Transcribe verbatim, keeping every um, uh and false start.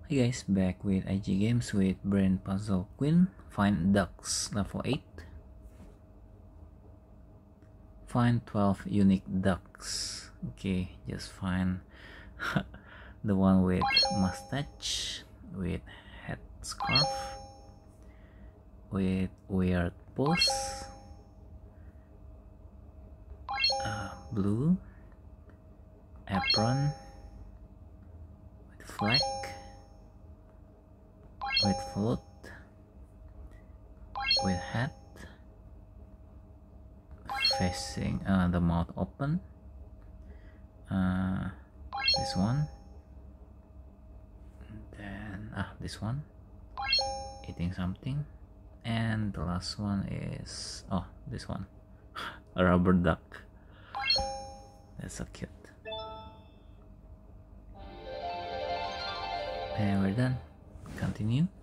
Hey guys, back with I G Games with Brain Puzzle Queen. Find ducks, level eight. Find twelve unique ducks. Okay, just find the one with mustache, with head scarf, with weird pose, uh, blue apron, with flag, with float, with hat, facing uh, the mouth open, uh, this one, then ah this one eating something, and the last one is oh this one a rubber duck. That's so cute. And we're done. Continue.